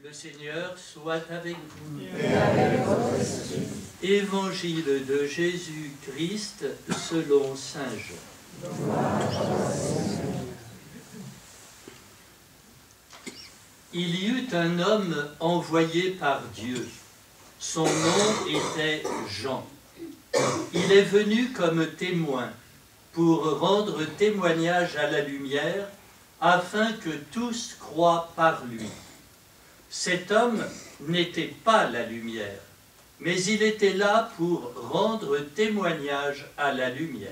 Le Seigneur soit avec vous. Et avec votre esprit. Évangile de Jésus-Christ selon saint Jean. Il y eut un homme envoyé par Dieu. Son nom était Jean. Il est venu comme témoin pour rendre témoignage à la lumière afin que tous croient par lui. Cet homme n'était pas la lumière, mais il était là pour rendre témoignage à la lumière.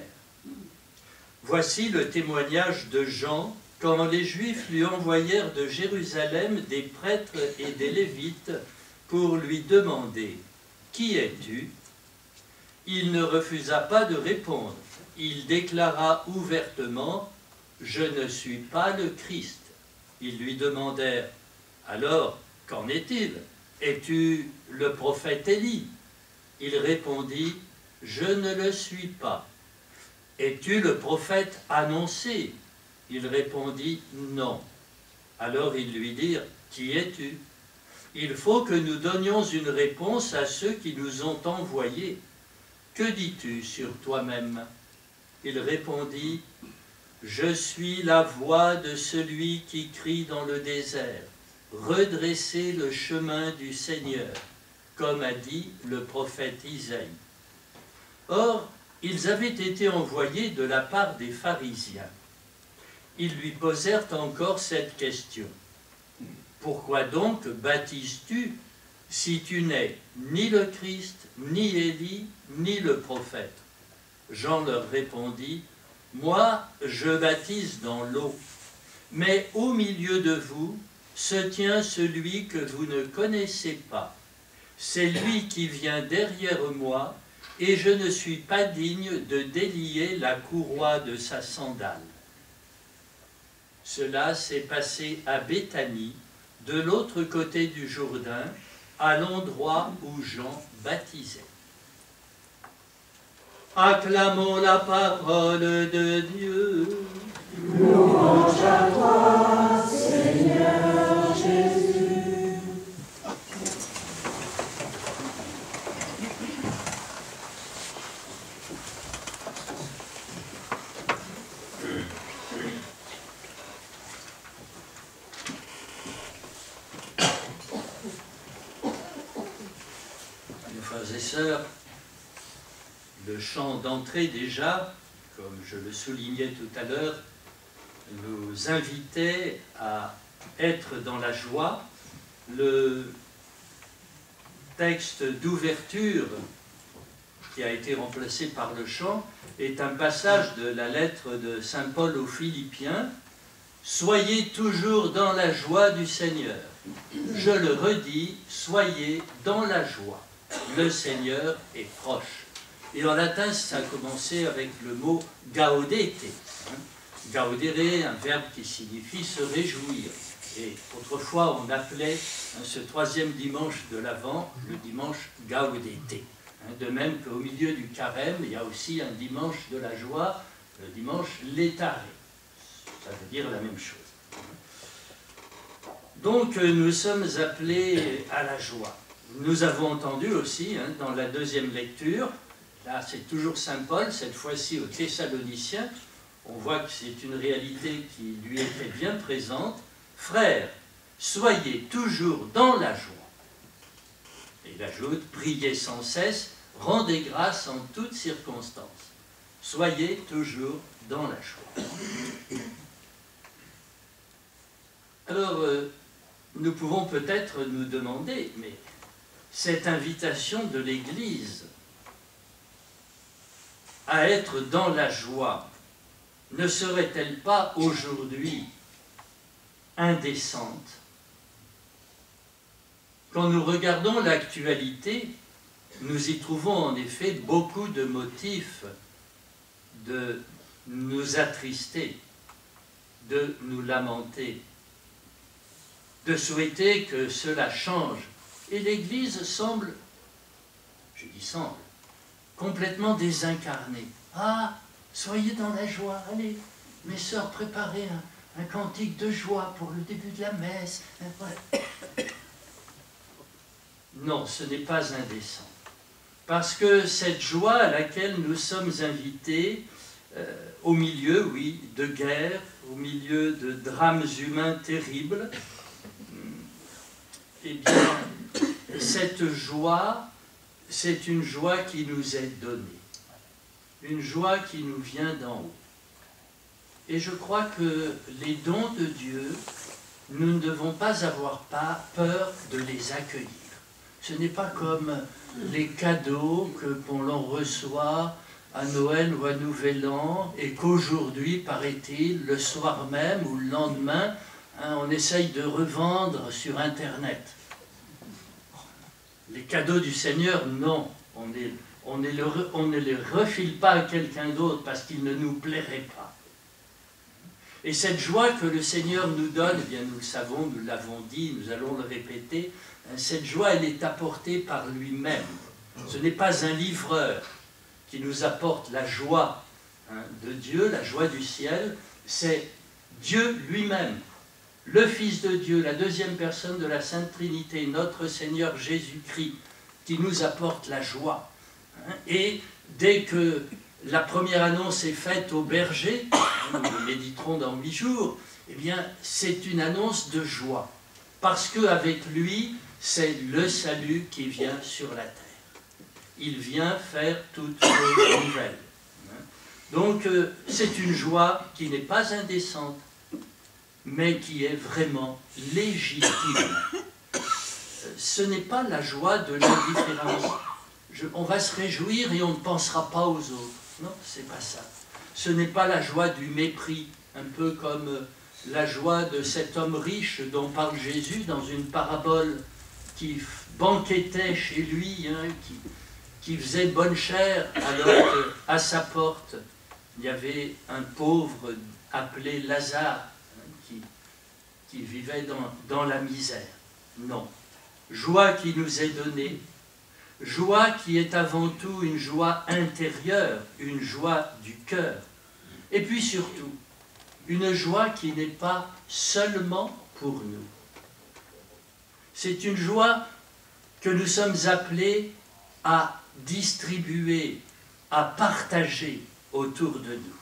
Voici le témoignage de Jean quand les Juifs lui envoyèrent de Jérusalem des prêtres et des Lévites pour lui demander « Qui es-tu » Il ne refusa pas de répondre. Il déclara ouvertement « Je ne suis pas le Christ ». Ils lui demandèrent « Alors, qu'en est-il? Es-tu le prophète Élie » Il répondit « Je ne le suis pas ». « Es-tu le prophète annoncé » Il répondit « Non ». Alors ils lui dirent « Qui es-tu » Il faut que nous donnions une réponse à ceux qui nous ont envoyés. Que dis-tu sur toi-même? Il répondit « Je suis la voix de celui qui crie dans le désert. Redressez le chemin du Seigneur, comme a dit le prophète Isaïe. » Or, ils avaient été envoyés de la part des pharisiens. Ils lui posèrent encore cette question. « Pourquoi donc baptises-tu si tu n'es ni le Christ, ni Élie, ni le prophète ?» Jean leur répondit, « Moi, je baptise dans l'eau, mais au milieu de vous se tient celui que vous ne connaissez pas. C'est lui qui vient derrière moi, et je ne suis pas digne de délier la courroie de sa sandale. » Cela s'est passé à Béthanie, de l'autre côté du Jourdain, à l'endroit où Jean baptisait. Acclamons la parole de Dieu. Louange à toi, Seigneur Jésus. Le chant d'entrée déjà, comme je le soulignais tout à l'heure, nous invitait à être dans la joie. Le texte d'ouverture qui a été remplacé par le chant est un passage de la lettre de saint Paul aux Philippiens. « Soyez toujours dans la joie du Seigneur. Je le redis, soyez dans la joie. Le Seigneur est proche. » Et en latin, ça a commencé avec le mot « gaudete ». Gaudere, un verbe qui signifie se réjouir. Et autrefois, on appelait ce troisième dimanche de l'Avent le dimanche gaudete. De même qu'au milieu du carême, il y a aussi un dimanche de la joie, le dimanche létaré. Ça veut dire la même chose. Donc, nous sommes appelés à la joie. Nous avons entendu aussi, dans la deuxième lecture, là c'est toujours saint Paul, cette fois-ci aux Thessaloniciens, on voit que c'est une réalité qui lui était bien présente. « Frères, soyez toujours dans la joie. » Et il ajoute « Priez sans cesse, rendez grâce en toutes circonstances. Soyez toujours dans la joie. » Alors, nous pouvons peut-être nous demander, mais cette invitation de l'Église à être dans la joie ne serait-elle pas aujourd'hui indécente? Quand nous regardons l'actualité, nous y trouvons en effet beaucoup de motifs de nous attrister, de nous lamenter, de souhaiter que cela change. Et l'Église semble, je dis semble, complètement désincarnée. Ah, soyez dans la joie, allez, mes sœurs, préparez un cantique de joie pour le début de la messe. Non, ce n'est pas indécent. Parce que cette joie à laquelle nous sommes invités, au milieu, oui, de guerres, au milieu de drames humains terribles, eh bien, cette joie, c'est une joie qui nous est donnée. Une joie qui nous vient d'en haut. Et je crois que les dons de Dieu, nous ne devons pas avoir peur de les accueillir. Ce n'est pas comme les cadeaux qu'on reçoit à Noël ou à Nouvel An, et qu'aujourd'hui, paraît-il, le soir même ou le lendemain, on essaye de revendre sur Internet. Les cadeaux du Seigneur, non. On ne les refile pas à quelqu'un d'autre parce qu'il ne nous plairait pas. Et cette joie que le Seigneur nous donne, eh bien nous le savons, nous l'avons dit, nous allons le répéter, cette joie, elle est apportée par lui-même. Ce n'est pas un livreur qui nous apporte la joie de Dieu, la joie du ciel, c'est Dieu lui-même, le Fils de Dieu, la deuxième personne de la Sainte Trinité, notre Seigneur Jésus-Christ, qui nous apporte la joie. Et dès que la première annonce est faite au berger, nous le méditerons dans 8 jours, eh bien c'est une annonce de joie, parce qu'avec lui, c'est le salut qui vient sur la terre. Il vient faire toutes choses nouvelles. Donc c'est une joie qui n'est pas indécente, mais qui est vraiment légitime. Ce n'est pas la joie de l'indifférence. On va se réjouir et on ne pensera pas aux autres. Non, c'est pas ça. Ce n'est pas la joie du mépris, un peu comme la joie de cet homme riche dont parle Jésus dans une parabole qui banquetait chez lui, qui faisait bonne chère, alors qu'à sa porte, il y avait un pauvre appelé Lazare, qui vivait dans la misère. Non. Joie qui nous est donnée, joie qui est avant tout une joie intérieure, une joie du cœur. Et puis surtout, une joie qui n'est pas seulement pour nous. C'est une joie que nous sommes appelés à distribuer, à partager autour de nous.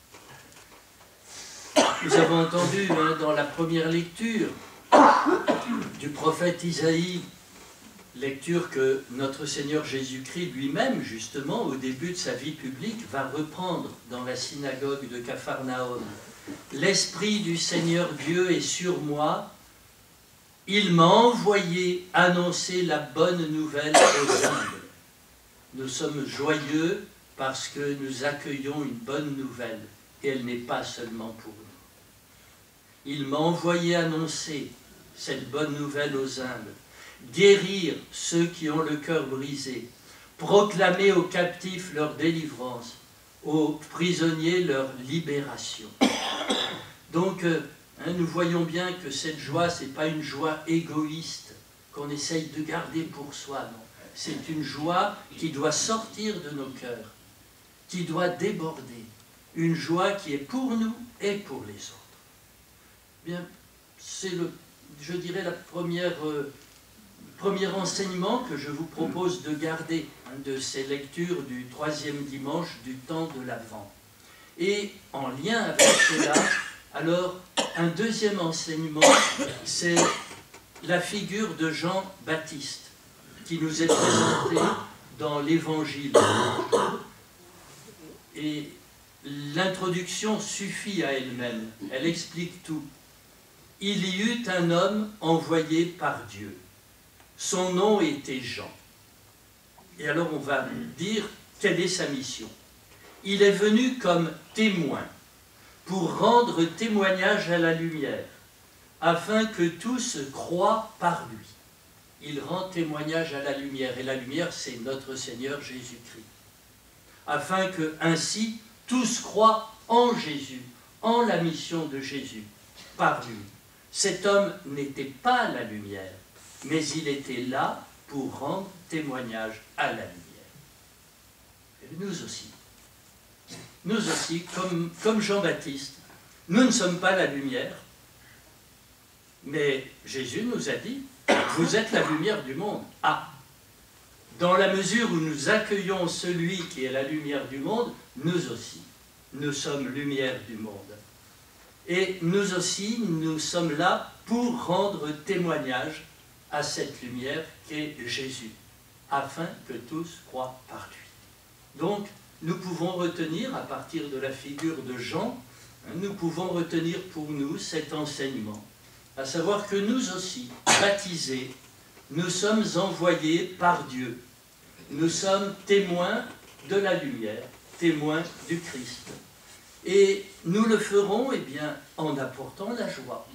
Nous avons entendu dans la première lecture du prophète Isaïe, lecture que notre Seigneur Jésus-Christ lui-même, justement, au début de sa vie publique, va reprendre dans la synagogue de Capharnaüm. « L'Esprit du Seigneur Dieu est sur moi, il m'a envoyé annoncer la bonne nouvelle aux humbles. » Nous sommes joyeux parce que nous accueillons une bonne nouvelle, et elle n'est pas seulement pour nous. Il m'a envoyé annoncer cette bonne nouvelle aux humbles, guérir ceux qui ont le cœur brisé, proclamer aux captifs leur délivrance, aux prisonniers leur libération. Donc, nous voyons bien que cette joie, ce n'est pas une joie égoïste qu'on essaye de garder pour soi, non. C'est une joie qui doit sortir de nos cœurs, qui doit déborder, une joie qui est pour nous et pour les autres. Bien, c'est je dirais, le premier enseignement que je vous propose de garder de ces lectures du 3e dimanche du temps de l'Avent. Et en lien avec cela, alors, un deuxième enseignement, c'est la figure de Jean-Baptiste, qui nous est présentée dans l'Évangile. Et l'introduction suffit à elle-même, elle explique tout. Il y eut un homme envoyé par Dieu. Son nom était Jean. Et alors on va dire quelle est sa mission. Il est venu comme témoin pour rendre témoignage à la lumière, afin que tous croient par lui. Il rend témoignage à la lumière, et la lumière, c'est notre Seigneur Jésus-Christ. Afin que, ainsi, tous croient en Jésus, en la mission de Jésus, par lui. Cet homme n'était pas la lumière, mais il était là pour rendre témoignage à la lumière. Et nous aussi, comme Jean-Baptiste, nous ne sommes pas la lumière, mais Jésus nous a dit, vous êtes la lumière du monde. Ah, Dans la mesure où nous accueillons celui qui est la lumière du monde, nous aussi, nous sommes lumière du monde. Et nous aussi, nous sommes là pour rendre témoignage à cette lumière qu'est Jésus, afin que tous croient par lui. Donc, nous pouvons retenir, à partir de la figure de Jean, nous pouvons retenir pour nous cet enseignement, à savoir que nous aussi, baptisés, nous sommes envoyés par Dieu. Nous sommes témoins de la lumière, témoins du Christ. Et nous le ferons en apportant la joie.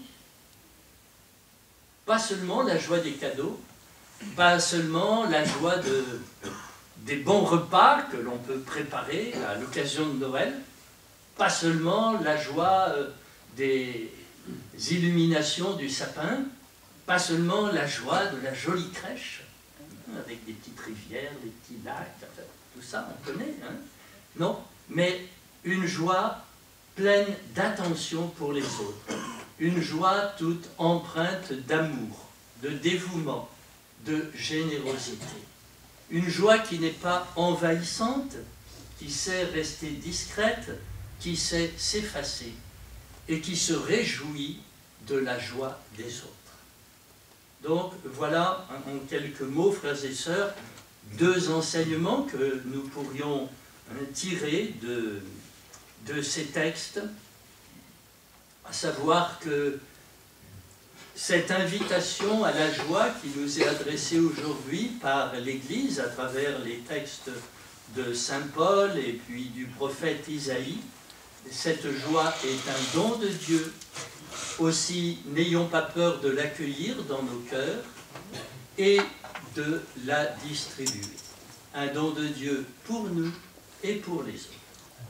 Pas seulement la joie des cadeaux, pas seulement la joie des bons repas que l'on peut préparer à l'occasion de Noël, pas seulement la joie des illuminations du sapin, pas seulement la joie de la jolie crèche, avec des petites rivières, des petits lacs, enfin, tout ça on connaît, hein? Non, mais une joie pleine d'attention pour les autres, une joie toute empreinte d'amour, de dévouement, de générosité. Une joie qui n'est pas envahissante, qui sait rester discrète, qui sait s'effacer et qui se réjouit de la joie des autres. Donc voilà en quelques mots, frères et sœurs, deux enseignements que nous pourrions tirer de ces textes, à savoir que cette invitation à la joie qui nous est adressée aujourd'hui par l'Église à travers les textes de Saint Paul et puis du prophète Isaïe, cette joie est un don de Dieu. Aussi, n'ayons pas peur de l'accueillir dans nos cœurs et de la distribuer. Un don de Dieu pour nous et pour les autres.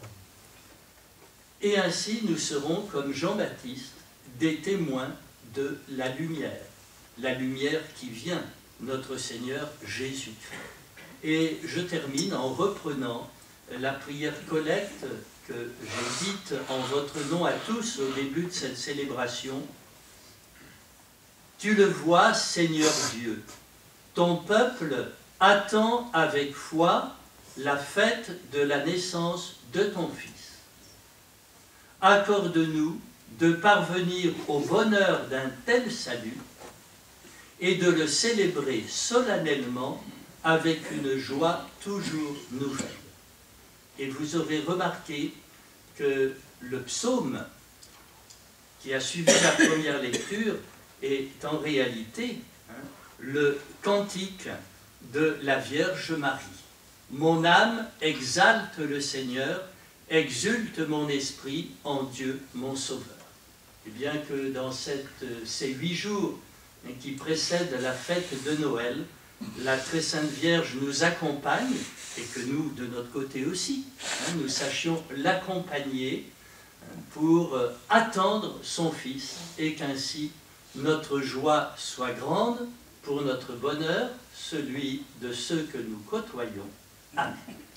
Et ainsi, nous serons, comme Jean-Baptiste, des témoins de la lumière qui vient, notre Seigneur Jésus-Christ. Et je termine en reprenant la prière collecte que j'ai dite en votre nom à tous au début de cette célébration. Tu le vois, Seigneur Dieu, ton peuple attend avec foi la fête de la naissance de ton Fils. Accorde-nous de parvenir au bonheur d'un tel salut et de le célébrer solennellement avec une joie toujours nouvelle. Et vous aurez remarqué que le psaume qui a suivi la première lecture est en réalité le cantique de la Vierge Marie. Mon âme exalte le Seigneur, exulte mon esprit en Dieu mon Sauveur. Et bien que dans ces 8 jours qui précèdent la fête de Noël, la Très Sainte Vierge nous accompagne, et que nous, de notre côté aussi, nous sachions l'accompagner pour attendre son Fils, et qu'ainsi notre joie soit grande pour notre bonheur, celui de ceux que nous côtoyons. Amen.